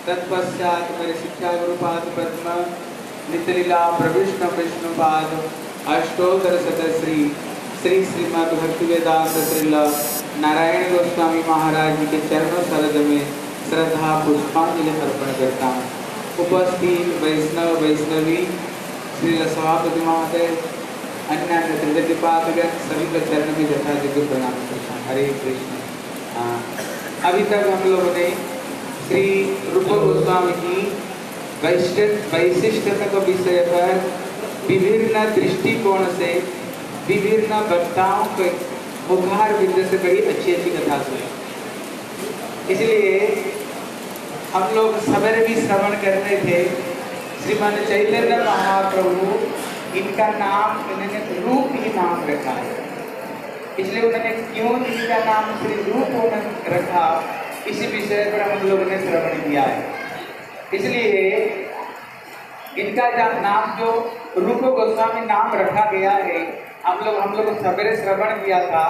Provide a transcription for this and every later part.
तत्पश्चात मेरे शिक्षा गुरुपाद पद्म नितलीला प्रविष्ण विष्णुपाद अष्टोत्तर शतश्री श्री श्रीमद् भक्ति वेदांत श्रीला नारायण गोस्वामी महाराज जी के चरणों सरोज में श्रद्धा पुष्पांजलि अर्पण करता हूँ। उपस्थित वैष्णव वैष्णवी श्री सभापति महोदय अन्य त्रिदीपादगण सभी का चरण में यथायोग्य प्रणाम करता हूँ। हरे कृष्ण। अभी तक हम लोगों ने श्री रूप गोस्वामी की वैशिष्टता के विषय पर विभिन्न दृष्टिकोण से विभिन्न वक्ताओं के मुखार बिंदु से बड़ी अच्छी अच्छी कथा सुनी। इसलिए हम लोग सवेरे भी श्रवण कर रहे थे। श्रीमान चैतन्य महाप्रभु, इनका नाम इन्होंने रूप ही नाम रखा है। इसलिए उन्होंने क्यों इनका नाम श्री रूप रखा, इसी विषय पर हम लोगों ने श्रवण किया है। इसलिए इनका नाम जो रूप गोस्वामी नाम रखा गया है, हम लोग सवेरे श्रवण किया था।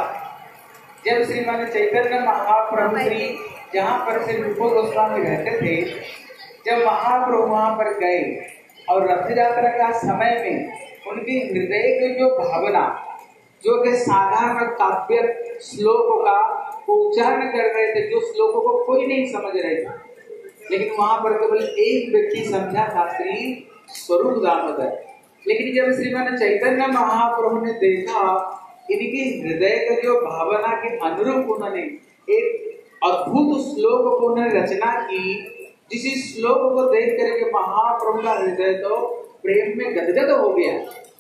जब श्रीमान चैतन्य महाप्रभु श्री जहाँ पर श्री रूप गोस्वामी रहते थे, जब महाप्रभु वहाँ पर गए और रथ यात्रा का समय में उनके हृदय की जो भावना, जो कि साधारण काव्य श्लोकों का उच्चारण कर रहे थे, जो श्लोकों को कोई नहीं समझ रहे थे, लेकिन वहां पर केवल एक व्यक्ति समझा था, श्री स्वरूप दामोदर। लेकिन जब श्रीमान चैतन्य महाप्रभु ने देखा इनकी हृदय का जो भावना के अनुरूप उन्होंने एक अद्भुत श्लोक को उन्होंने रचना की, जिस श्लोक को देख करके महाप्रभु का हृदय तो प्रेम में गदगद हो गया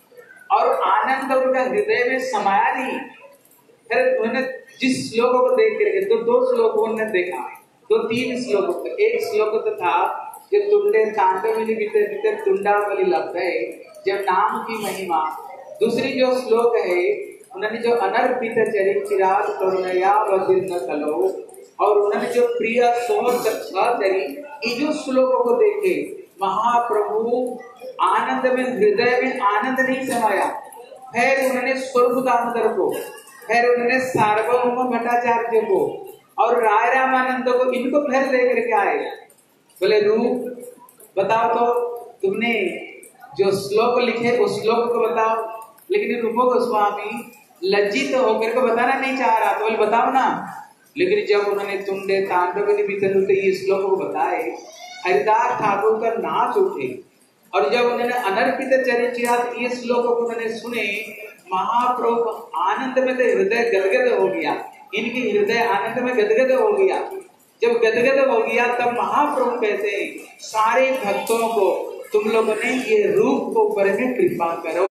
और आनंद उनका हृदय में समाया नहीं। फिर उन्होंने जिस श्लोक को देख करके तो दो श्लोक उन्होंने देखा, दो तीन श्लोक। एक श्लोक तो था जो तुंडे तांडवली भीतर भीतर तुंडावली लब्ध है, जब नाम की महिमा। दूसरी जो श्लोक है उन्होंने जो अनर्पित चरित चिराग करुणया वदीर्ण कलो, और उन्होंने जो प्रिय सोचरी, ये जो श्लोकों को देखे महाप्रभु आनंद में, हृदय में आनंद नहीं समाया। फिर उन्होंने स्वरूप दामोदर को, फिर उन्होंने सार्वभौम भट्टाचार्य को और राय रामानंद को, इनको फिर लेकर के आए। बोले रूप बताओ, तो तुमने जो श्लोक लिखे उस श्लोक को बताओ। लेकिन रूप गोस्वामी लज्जित होकर को बताना नहीं चाह रहा, तो बोले बताओ ना। लेकिन जब उन्होंने तुंडे तांडवली भीतर ये श्लोक को बताए, हरिदास ठाकुर का नाच उठे। और जब उन्होंने अनर्पित चरित ये श्लोक को उन्होंने सुने, महाप्रभु आनंद में तो हृदय गदगद हो गया, इनकी हृदय आनंद में गदगद हो गया। जब गदगद हो गया तब महाप्रभु कहते हैं, सारे भक्तों को तुम लोगों ने ये रूप को ऊपर में कृपा करो,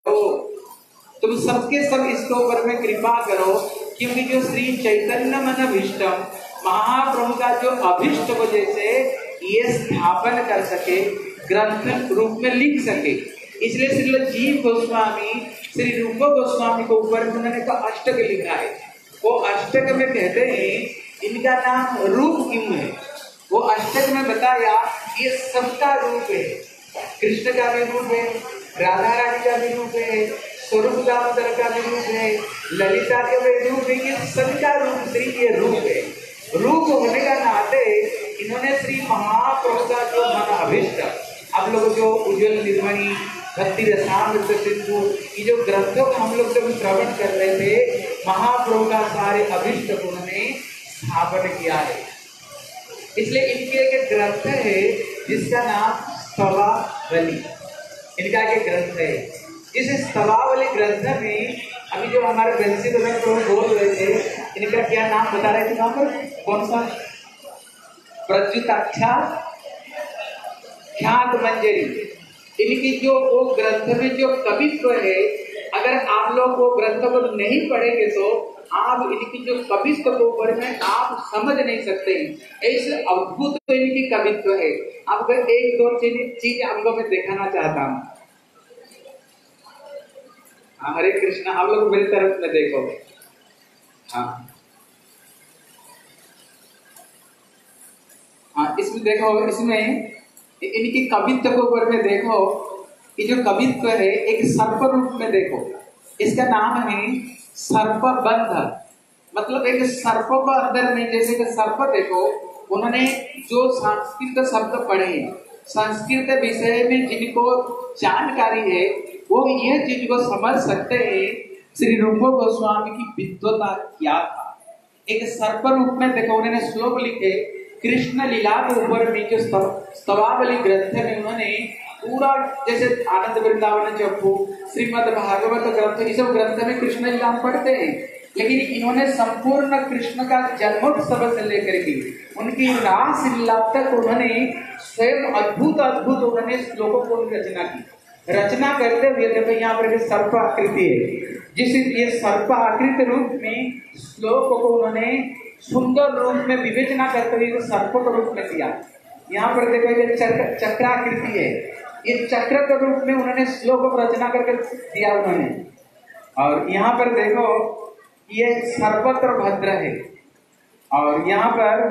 तुम सबके सब इसके ऊपर में कृपा करो, क्योंकि जो श्री चैतन्य मन अभिष्टम, महाप्रभु का जो अभिष्ट वजह से ये स्थापन कर सके, ग्रंथ रूप में लिख सके। इसलिए श्री जीव गोस्वामी श्री रूप गोस्वामी को ऊपर उन्होंने का अष्टक लिखा है। वो अष्टक में कहते हैं इनका नाम रूप क्यों है। वो अष्टक में बताया ये सबका रूप है, कृष्ण का भी रूप है, राधा रानी का भी रूप है, स्वरूप दामोदर का भी रूप है, ललिता का भी रूप है, ये सबका रूप श्री ये रूप है। रूप होने का नाते इन्होंने श्री महाप्रभु का जो मन अभिष्ट, आप लोग जो उज्ज्वल निर्मणि भक्ति रसामृत सिंधु, ये जो ग्रंथों को हम लोग जब श्रवण कर रहे थे, महाप्रभु का सारे अभिष्ट को उन्होंने स्थापन किया है। इसलिए इनके एक ग्रंथ है जिसका नाम स्तवावली, इनका एक ग्रंथ है। इस स्तवावली ग्रंथ में अभी जो हमारे बंसी प्रभु बोल रहे थे, इनका क्या नाम बता रहे थे वहां पर, कौन सा, प्रज्युताख्या ख्यात मंजरी। इनकी जो वो ग्रंथ में जो कवित्व है, अगर आप लोग वो ग्रंथ को नहीं पढ़ेंगे तो आप इनकी जो कवित्व को ऊपर में आप समझ नहीं सकते। ऐसे अद्भुत तो इनकी कवित्व है। आपको एक दो चीज हम लोग मैं दिखाना चाहता हूँ। हरे कृष्णा, आप लोग मेरी तरफ में देखो। हाँ, इसमें देखो, इसमें इनकी कवित्व को ऊपर में देखो। ये जो कवित्व है एक सर्प रूप में देखो, इसका नाम है सर्पबंध। मतलब एक सर्प को अंदर में, जैसे कि सर्प देखो उन्होंने जो संस्कृत शब्द पढ़े, संस्कृत विषय में जिनको जानकारी है वो यह चीज को समझ सकते हैं श्री रूप गोस्वामी की विद्वता क्या था। एक सर्प रूप में देखो उन्होंने श्लोक लिखे कृष्ण लीला के ऊपर में, जो स्तवावली ग्रंथ में उन्होंने पूरा, जैसे आनंद वृंदावन चप्पू, श्रीमद् भागवत ग्रंथ, इस सब ग्रंथ में कृष्ण लीला पढ़ते हैं, लेकिन इन्होंने संपूर्ण कृष्ण का जन्मोत्सव से लेकर के उनकी रास लीला तक उन्होंने स्वयं अद्भुत अद्भुत उन्होंने श्लोकों को रचना की। रचना करते हुए देखो यहाँ पर सर्प आकृति है, जिस ये सर्प आकृति रूप में श्लोक को उन्होंने सुंदर रूप में विवेचना करते हुए सर्प के रूप में दिया। यहाँ पर देखो ये चक्राकृति है, ये चक्र के रूप में उन्होंने श्लोक को रचना करके दिया उन्होंने। और यहाँ पर देखो ये सर्वत्र भद्र है, और यहाँ पर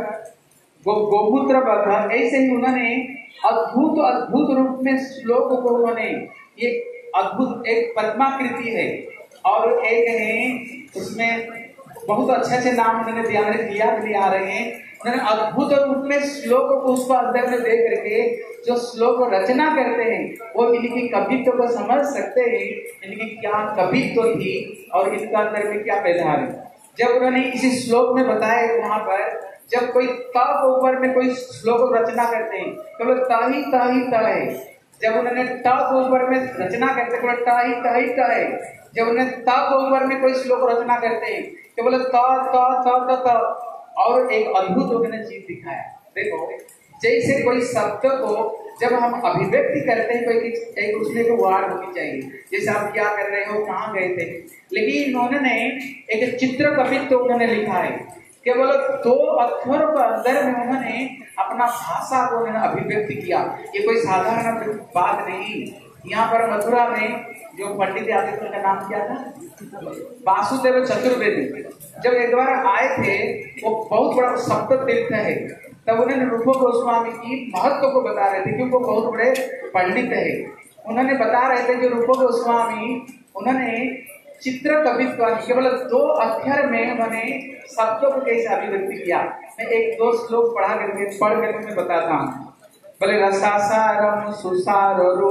गोपुत्र भद्र, ऐसे ही उन्होंने अद्भुत अद्भुत रूप में श्लोक को उन्होंने, ये अद्भुत एक पद्माकृति है और एक है उसमें बहुत अच्छे नाम उन्होंने दिया आ रहे हैं। उन्होंने अद्भुत रूप में श्लोक को उसको अंदर में दे करके जो श्लोक रचना करते हैं वो इनकी कवित्व को समझ सकते हैं, इनकी क्या कवित्व थी और इनका अंदर में क्या पैदावार है। जब उन्होंने इसी श्लोक में बताया वहां पर, जब कोई त के ऊपर में कोई श्लोक रचना करते हैं तो ताही ताही त है, जब उन्होंने ट के ऊपर में रचना करते हैं तो ताही ताही त है, जब उन्हें त के ऊपर में कोई श्लोक रचना करते हैं तो बोले त त त त, और एक अद्भुत उन्होंने चीज दिखाया। देखो जैसे कोई शब्द को जब हम अभिव्यक्ति करते हैं कोई एक उसमें को वार होनी चाहिए, जैसे आप क्या कर रहे हो, कहाँ गए थे, लेकिन इन्होंने एक चित्र कवित्व उन्होंने लिखा है, केवल 2 अक्षर के अंदर में उन्होंने अपना भाषा को उन्होंने अभिव्यक्ति किया। ये कोई साधारण बात नहीं। यहाँ पर मथुरा में जो पंडित आते थे उनका नाम क्या था, वासुदेव चतुर्वेदी, जब एक बार आए थे, वो बहुत बड़ा सप्त तीर्थ है, तब उन्होंने रूप गोस्वामी की महत्व को बता रहे थे क्योंकि वो बहुत बड़े पंडित है। उन्होंने बता रहे थे कि रूप गोस्वामी उन्होंने चित्र कवित्व केवल 2 अक्षर में उन्होंने शब्दों को कैसे अभिव्यक्ति किया। मैं 1-2 श्लोक पढ़ करके मैं बताता हूँ। बोले रसासारम सुसारु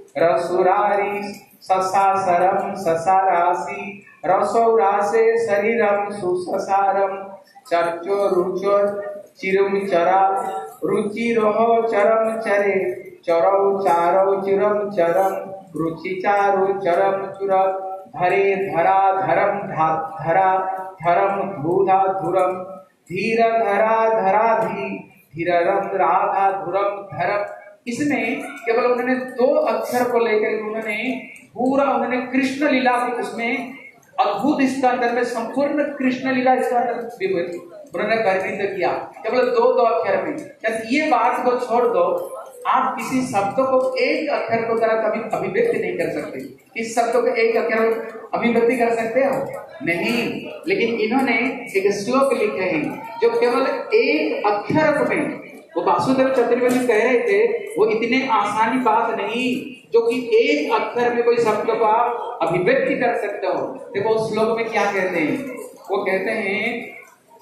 रसुरारी ससासरम ससारासी रसौरासे शरीरम सुससारम चर्चो रुचो चिरुम चरा रुचिरोह चरम चरे चरौ चारौ चिरम चरम रुचिचारु चरम चुरम धरे धरा धरम धरा धरम धूधा धुरम धीर धरा धरा धीररम राधा धुरम धरम। इसमें केवल उन्होंने 2 अक्षर को लेकर उन्होंने पूरा उन्होंने कृष्ण लीला की उसमें अद्भुत इसका अंदर में संपूर्ण कृष्ण लीला इसका अंदर उन्होंने वर्णित किया केवल 2 अक्षर में। ये बात को छोड़ दो, आप किसी शब्द को एक अक्षर को तरह कभी अभिव्यक्ति नहीं कर सकते। इस शब्द को एक अक्षर अभिव्यक्ति कर सकते हो नहीं, लेकिन इन्होंने एक श्लोक लिखे हैं जो केवल एक अक्षर में, वो वासुदेव चतुर्वेदी कह रहे थे वो इतने आसानी बात नहीं जो कि एक अक्षर में कोई शब्द को आप अभिव्यक्ति कर सकते हो। देखो उस श्लोक में क्या कहते हैं, वो कहते हैं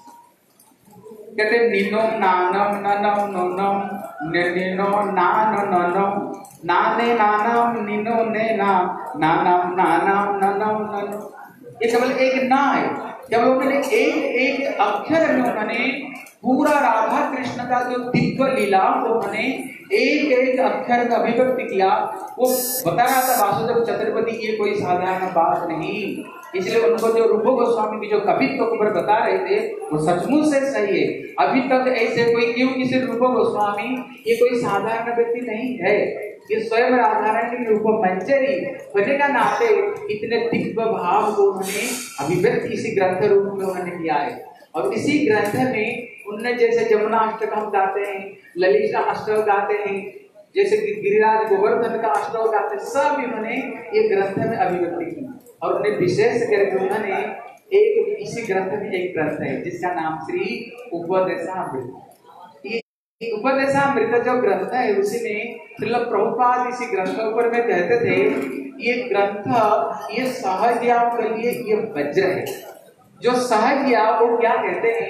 निनो नानम ननम ननम निनो नान ननम नाने नानम निनो नेना नानम नानम ननम ननम। ये केवल एक ना है, केवल उन्होंने एक अक्षर में उन्होंने पूरा राधा कृष्ण का जो दिव्य लीला को उन्होंने एक अक्षर का अभिव्यक्ति किया। वो बता रहा था वासुदेव चतुर्वेदी, ये कोई साधारण बात नहीं। इसलिए उनको जो रूप गोस्वामी की जो कवित्व ऊपर बता रहे थे वो सचमुच से सही है। अभी तक ऐसे कोई क्यों किसी रूप गोस्वामी ये कोई साधारण व्यक्ति नहीं है, ये स्वयं राधारानी रूप मंजरी होने का नाते इतने दिव्य भाव को उन्होंने अभिव्यक्ति इसी ग्रंथ रूप में उन्होंने किया है। और इसी ग्रंथ में उनने जैसे जमुना अष्टकम गाते हैं, ललिता अष्टक गाते हैं, जैसे गिरिराज गोवर्धन का अष्टक गाते हैं, सब इन्होंने ये ग्रंथ में अभिव्यक्ति की। और उन्हें विशेष करके उन्होंने एक इसी ग्रंथ में एक ग्रंथ है जिसका नाम श्री उपदेशामृत। ये उपदेशामृत जो ग्रंथ है उसी में श्रील प्रभुपाद इसी ग्रंथ के ऊपर में कहते थे ये ग्रंथ ये सहज्ञाओं के लिए ये वज्र है। जो सहज्ञा वो क्या कहते हैं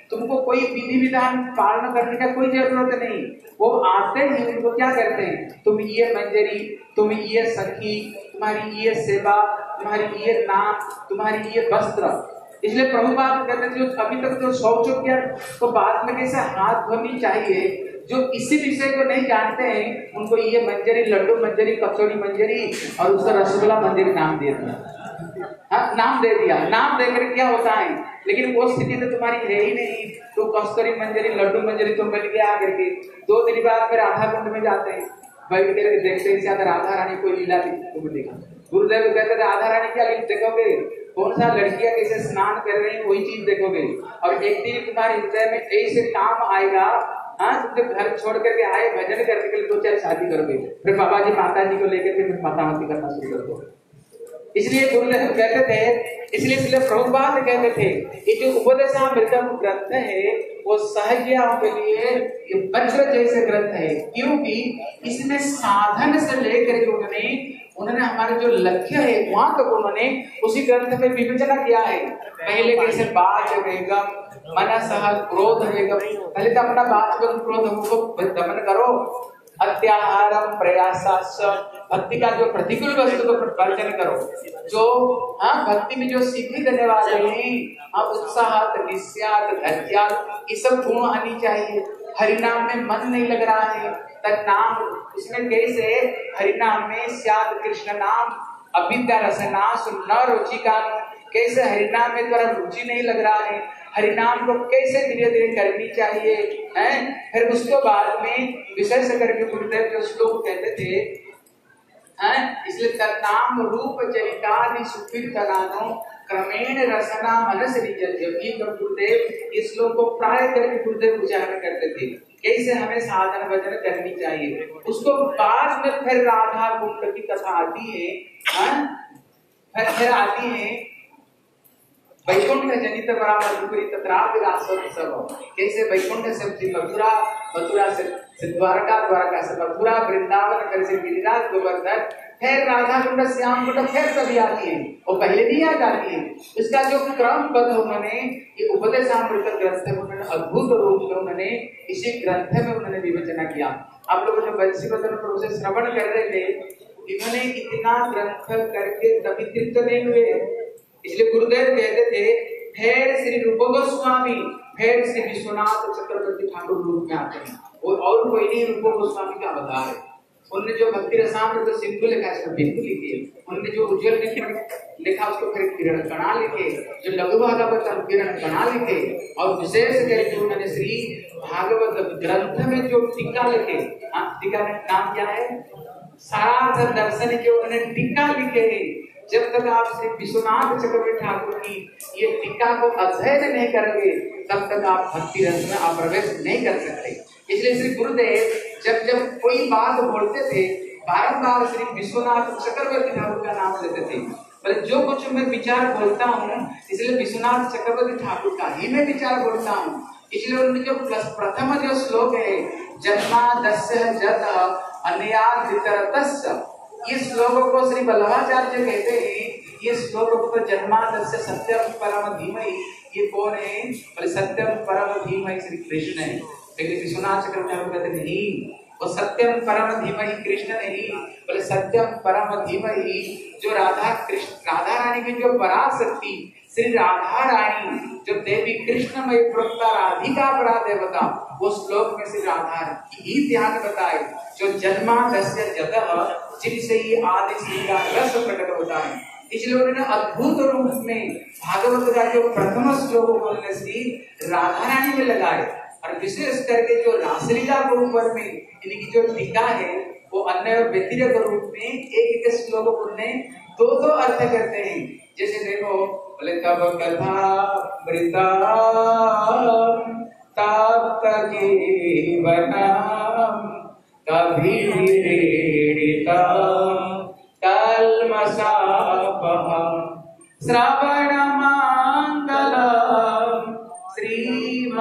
तुमको कोई विधि विधान पालन करने का कोई जरूरत नहीं। वो आते ही उनको क्या करते हैं, तुम ये मंजरी, तुम ये सखी, तुम्हारी ये सेवा, तुम्हारी ये नाम, तुम्हारी ये वस्त्र। इसलिए प्रभुपाद कहते थे जो अभी तक जो शौच हो गया तो बाद में कैसे हाथ धोनी चाहिए। जो इसी विषय को नहीं जानते हैं उनको ये मंजरी, लड्डू मंजरी, कचौड़ी मंजरी और उसका रसगुल्ला मंजरी नाम दे दिया। हाँ, नाम दे दिया। नाम देकर क्या होता है, लेकिन वो स्थिति तो तुम्हारी है ही नहीं। तो कस्तूरी मंजरी, लड्डू मंजरी तुम मिल गया आकर के 2 दिन बाद फिर राधा कुंड में जाते हैं, बैठ के देखते हैं अगर राधा रानी कोई लीला तुम देखा। गुरुदेव कहते थे राधा रानी क्या लीला देखोगे, कौन सा लड़कियां कैसे स्नान कर रही है वही चीज देखोगे। और एक दिन तुम्हारे हृदय में ऐसे काम आएगा, हाँ, तुम जब घर छोड़ करके आए भजन करने के लिए 2-4 शादी करोगे, फिर बाबा जी माता जी को लेकर फिर मातामती करना शुरू कर दो। इसलिए गुरुदेव कहते थे, इसलिए प्रभुपाद कहते थे ये जो उपदेशामृतम ग्रंथ है वो सहजियाओं के लिए ये वज्र जैसे ग्रंथ है, क्योंकि इसमें साधन से लेकर के उन्होंने हमारे जो लक्ष्य है वहां तक उन्होंने उसी ग्रंथ में विवेचना किया है। पहले कैसे बाज वेगम, मनसः क्रोध वेगम, पहले तो अपना बाज क्रोध को दमन करो। अत्याहारम प्रयासाश्च, भक्ति का जो प्रतिकूल वस्तु को वर्जन करो। जो भक्ति में जो सिद्धि देने वाले हैं, उत्साह, निस्यात, धैर्यात, ये सब गुण आनी चाहिए। हरिनाम में मन नहीं लग रहा है, तब नाम उसमें कैसे हरिनाम में स्यात् कृष्ण नाम, अविद्या रसनाश न रुचिका, कैसे हरिनाम में तुम्हारा रुचि नहीं लग रहा है, हरिनाम को कैसे धीरे धीरे करनी चाहिए हैं। फिर उसको बाद में विशेष करके गुरुदेव जो श्लोक कहते थे हैं, इसलिए तन्नाम रूप चरितादि सुकीर्तनानो क्रमेण रसना मनस रिजति। गुरुदेव इस श्लोक को प्राय करके गुरुदेव उच्चारण करते थे कैसे हमें साधन भजन करनी चाहिए। उसको बाद में फिर राधा कुंड की कथा आती है, फिर आती है वैकुंठ जनित मधुपुरी तत्रापि रासोत्सव, कैसे वैकुंठ से मथुरा, मथुरा से द्वारका, द्वारका से मथुरा, वृंदावन कर से गिरिराज गोवर्धन, फिर राधा कुंड श्याम कुंड फिर कभी आती है, वो पहले भी आ जाती है। इसका जो क्रमबद्ध उन्होंने ये उपदेशामृत ग्रंथ में उन्होंने अद्भुत रूप में उन्होंने इसी ग्रंथ में उन्होंने विवेचना किया। आप लोग जो बंशीवदन प्रभु से श्रवण कर रहे थे, इन्होंने इतना ग्रंथ करके कभी तृप्त नहीं हुए। इसलिए गुरुदेव कहते थे फिर श्री रूप गोस्वामी, फिर श्री विश्वनाथ चक्रवर्ती ठाकुर रूप में आते हैं, और कोई नहीं रूप गोस्वामी का अवतार है। उन्होंने जो भक्ति रसामृत सिंधु लिखा है बिंदु लिखी, उन्होंने जो उज्जवल लिखा उसको फिर किरण कणा लिखे, जो लघु भागवत किरण कणा लिखे, और विशेष करके उन्होंने श्री भागवत ग्रंथ में जो टीका लिखे, टीका का नाम क्या है, सारार्थ दर्शन के उन्होंने टीका लिखे हैं। जब तक आप श्री विश्वनाथ चक्रवर्ती ठाकुर की ये टीका को अध्ययन नहीं करोगे तब तक आप भक्ति रस में आप प्रवेश नहीं कर सकते। इसलिए श्री गुरुदेव जब जब कोई बात बोलते थे बारंबार श्री विश्वनाथ चक्रवर्ती ठाकुर का नाम लेते थे। बोले जो कुछ मैं विचार बोलता हूँ इसलिए विश्वनाथ चक्रवर्ती ठाकुर का ही मैं विचार बोलता हूँ। इसलिए उन्होंने जो प्रथम जो श्लोक है जन्मादस्य जत अन्यादितरतस्य, ये श्लोकों को श्री वल्लभाचार्य कहते हैं, ये श्लोकों को जन्मादस्य सत्यम परम धीमहि, ये कौन है, बोले सत्यम परम धीमहि श्री कृष्ण है। लेकिन विश्वनाथ चक्रवर्ती कहते नहीं, वो सत्यम परम धीमहि कृष्ण नहीं, बोले सत्यम परम धीमहि जो राधा कृष्ण, राधा रानी की जो पराशक्ति श्री राधा रानी जो देवी कृष्णमय प्रोक्ता राधिका परा देवता, वो श्लोक में श्री राधा की ही ध्यान बताए जो जन्मादस्य जतः, जिनसे ये आदि श्रृंगार रस प्रकट होता है। इसलिए उन्होंने अद्भुत रूप में भागवत का जो प्रथम श्लोक उन्होंने श्री राधा रानी में लगाए, और विशेष करके जो रासलीला के ऊपर में इनकी जो टीका है वो अन्य और व्यतिरिक्त रूप में एक एक श्लोक उन्हें दो अर्थ करते हैं। जैसे देखो, बोले तब कथा मृता तप्त जीवनम कभिरेणिता कल्मषापहं श्रवणमंगलम श्रीमदाततं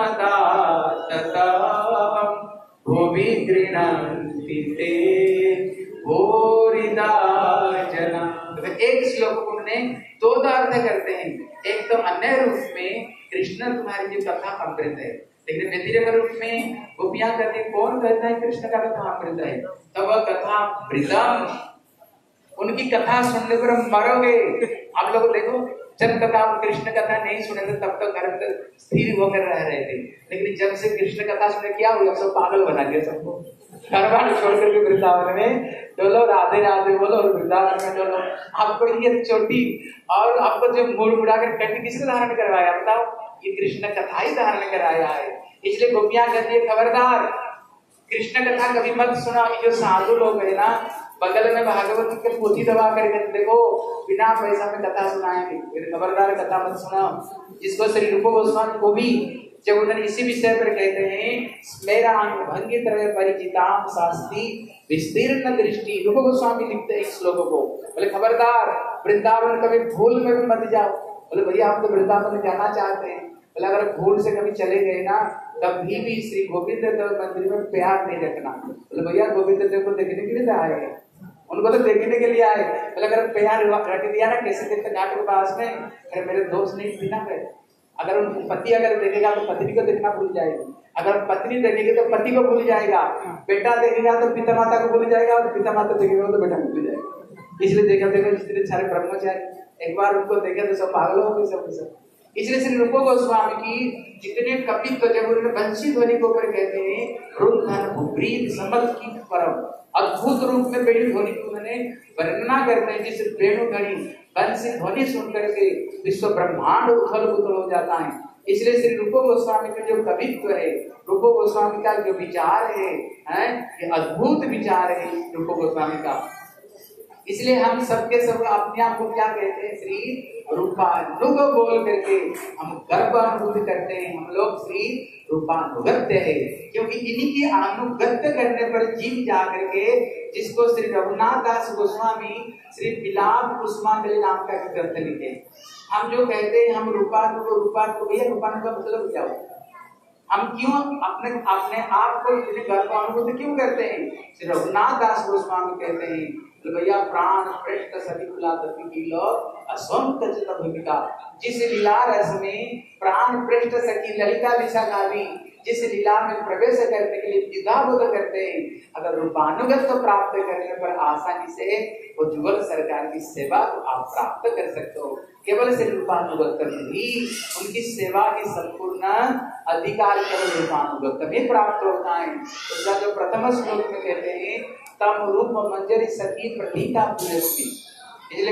भुवि गृह्णन्ति ते भूरिदा जना। एक श्लोक को उन्होंने दो अर्थ करते हैं। एक तो अन्य रूप में कृष्ण तुम्हारी जो कथा अमृत है, लेकिन व्यतिरेक रूप में गोपियां कहते हैं कौन कहता है कृष्ण का कथा अमृत है, तो वह कथा अमृतम, उनकी कथा सुनने पर हम मरोगे। आप लोग देखो, जब तक आप कृष्ण कथा नहीं सुने थे तब तक घर में स्थिर होकर रह रहे थे, लेकिन जब से कृष्ण कथा सुने क्या हुआ, सब पागल बना दिया सबको। घर बार छोड़ करके वृंदावन में चलो, राधे राधे बोलो, वृंदावन में चलो। आपको ये चोटी और आपको जो मुड़ मुड़ा कर कंठ किसने धारण करवाया बताओ? ये कृष्ण कथा ही धारण कराया है। इसलिए गोपियां कहती है खबरदार कृष्ण कथा कभी मत सुना। जो साधु लोग है ना, बगल में भागवत की पोथी दबा करके देखो, बिना पैसा में कथा सुनाएंगे, खबरदार कथा मत सुना। जिसको श्री रूप गोस्वामी को भी जब उन्होंने इसी विषय पर कहते हैं, मेरा भंगी तरह परिचिताम शास्त्री विस्तीर्ण दृष्टि, रूप गोस्वामी लिखते हैं इस श्लोक को। बोले खबरदार वृंदावन कभी भूल में भी मत जाओ। बोले भैया हम तो वृंदावन जाना चाहते हैं। बोले अगर भूल से कभी चले गए ना, कभी भी श्री गोविंद देव मंदिर में प्यार नहीं रखना। बोले भैया गोविंद देव को देखने के लिए आए हैं, उनको तो देखने के लिए आए। बोले अगर प्यार रख दिया ना कैसे देखते घाट के पास में, अगर मेरे दोस्त नहीं थी ना, अगर उनको पति अगर देखेगा तो पत्नी को देखना भूल जाएगा, अगर पत्नी देखेगी तो पति को भूल जाएगा, बेटा देखेगा तो पिता माता को भूल जाएगा, और पिता माता देखेगा तो बेटा को भूल जाएगा। इसलिए देखो जितने सारे ब्रह्मचारी एक बार उनको देखे तो सब पागल हो गए सब। इसलिए श्री रूप गोस्वामी की जितने कवित्व जब उन्होंने बंशी ध्वनि को ऊपर कहते हैं, रुद्धन भूप्रीत समल की परम, अद्भुत रूप में वेणु ध्वनि को उन्होंने वर्णना करते हैं। जिस वेणु ध्वनि बंशी ध्वनि सुन करके विश्व ब्रह्मांड उथल पुथल हो जाता है। इसलिए श्री रूप गोस्वामी का जो कवित्व है, रूप गोस्वामी का जो विचार है, ये अद्भुत विचार है रूप गोस्वामी का। इसलिए हम सबके सब अपने आप को क्या कहते हैं, श्री रूपानुग बोल करके हम गर्व अनुभूति करते हैं। हम लोग श्री रूपानुगत्य है, क्योंकि इन्हीं की अनुगत्य करने पर जीव जा करके, जिसको श्री रघुनाथ दास गोस्वामी श्री विलाप कुसुमांजलि नाम का ग्रंथ लिखे। हम जो कहते हैं हम रूपानुग भैया रूपानुग का मतलब क्या होता है? हम क्यों अपने आप को इतने गर्व अनुभूति क्यों करते हैं? श्री रघुनाथ दास गोस्वामी कहते हैं तो भैया प्राण पृष्ठ सभी भूमिका, जिस लीला रस में प्राण पृष्ठ सखी ललिता विशाखावी जिस लीला में प्रवेश करने के लिए द्विधाबोध करते हैं, अगर रूपानुगत्य प्राप्त करने पर आसानी से वो जुगल सरकार की सेवा तो आप प्राप्त कर सकते हो। केवल से रूपानुगत्य में ही उनकी सेवा की संपूर्ण अधिकार केवल रूपानुगत्य में प्राप्त होता है। उसका जो प्रथम श्लोक में कहते हैं, तम रूप मंजरी सती प्रतीका पुरस्ती। इसलिए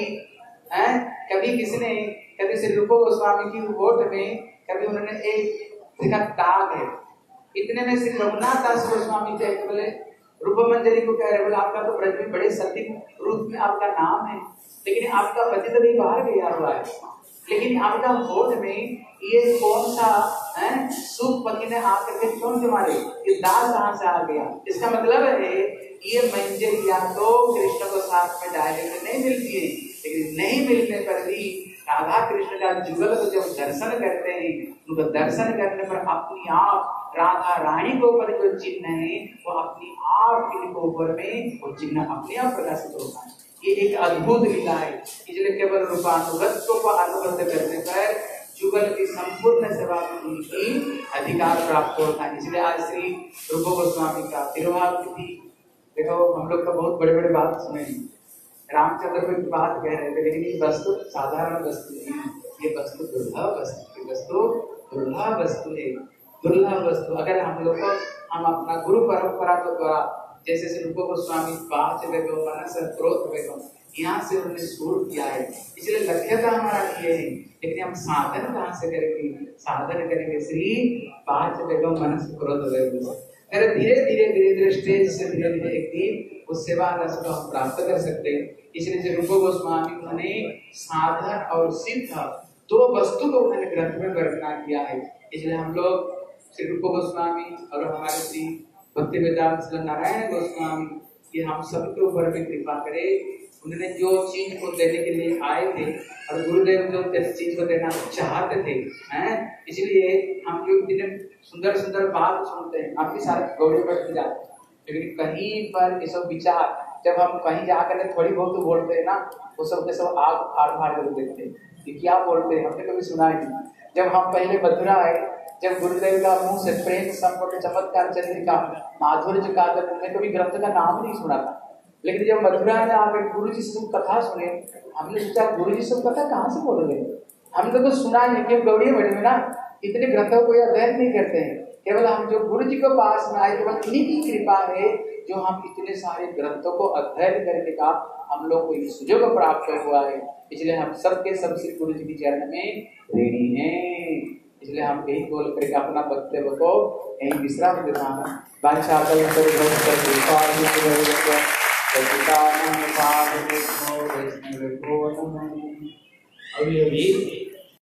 कभी किसी ने कभी श्री रूप गोस्वामी की वोट में कभी उन्होंने एक देखा दाग है, इतने में श्री रघुनाथ दास गोस्वामी थे, बोले रूप मंजरी को कह रहे, बोले आपका तो ब्रज में बड़े सती रूप में आपका नाम है, लेकिन आपका पति तो नहीं बाहर गया हुआ है, लेकिन आपका वोट में ये कौन सा सूप पति ने आकर के क्यों मारे, ये दाग कहाँ से आ गया? इसका मतलब है ये मंजरी या तो कृष्ण को साथ में डायरेक्ट नहीं मिलती है, लेकिन नहीं मिलने पर भी राधा कृष्ण का जुगल को जब दर्शन करते हैं, उनको दर्शन करने पर अपनी आप राधा रानी के ऊपर जो चिन्ह है वो अपनी आप के ऊपर में वो चिन्ह अपने आप प्रकाशित होता है। ये एक अद्भुत लीला है। इसलिए केवल रूपानुगत्य को अनुगत्य करने पर जुगल की संपूर्ण सेवा की अधिकार प्राप्त होता है। इसलिए आज श्री रूप गोस्वामी का तिरुभाव तिथि, देखो हम लोग तो बहुत बड़े बड़े बात सुने, रामचंद्र को की बात कह रहे थे, लेकिन ये वस्तु साधारण वस्तु नहीं, ये वस्तु दुर्लभ वस्तु, वस्तु दुर्लभ वस्तु है, दुर्लभ वस्तु। अगर हम लोग को हम अपना गुरु परंपरा के द्वारा जैसे श्री रूप गोस्वामी पांच वेदों मनस क्रोध वेदों यहाँ से उन्होंने शुरू किया है, इसलिए लक्ष्यता हमारा ये है, लेकिन हम साधन कहाँ से करेंगे? साधन करेंगे श्री पांच वेदों मनस क्रोध वेदों। अगर धीरे धीरे स्टेज से धीरे धीरे एक दिन उस सेवा रस को हम प्राप्त कर सकते हैं। इसलिए श्री रूप गोस्वामी उन्होंने साधन और सिद्ध दो वस्तु को उन्होंने ग्रंथ में वर्णना किया है। इसलिए हम लोग श्री रूप गोस्वामी और हमारे श्री भक्ति वेदांत नारायण गोस्वामी ये हम सबके ऊपर में कृपा करे। उन्होंने जो चीज को देने के लिए आए थे और गुरुदेव जो चीज को देना चाहते थे, इसलिए हम जो इतने सुंदर सुंदर बात सुनते हैं, आपके साथ गौड़े बैठ जाते हैं, लेकिन कहीं पर ये सब विचार जब हम कहीं जाकर थोड़ी बहुत बोलते हैं ना, वो सब के सब आग फाड़ फाड़ कर देखते हैं कि क्या बोलते हैं, हमने कभी सुना ही नहीं। जब हम पहले मथुरा आए, जब गुरुदेव का मुंह से प्रेम संपूर्ण चमत्कार चंद्रिका माधुर्य का, जब हमने कभी ग्रंथ का नाम नहीं सुना था, लेकिन जब मथुरा में आकर गुरु जी से कथा सुने, हमने सोचा गुरु जी से कथा कहाँ से बोल रहे हैं, हम तो कुछ सुना नहीं, क्यों गौड़ी मठ में ना इतने ग्रंथों को अध्ययन नहीं करते हैं, केवल हम जो गुरु जी के पास में आए, केवल इन्हीं की कृपा है जो हम इतने सारे ग्रंथों को अध्ययन करने का हम लोग को सुयोग प्राप्त हुआ है। इसलिए हम सबके सब श्री गुरु जी के चरण में ऋणी हैं। इसलिए हम यही बोल करके अपना वक्तव्य को यही विश्राम देना है। अभी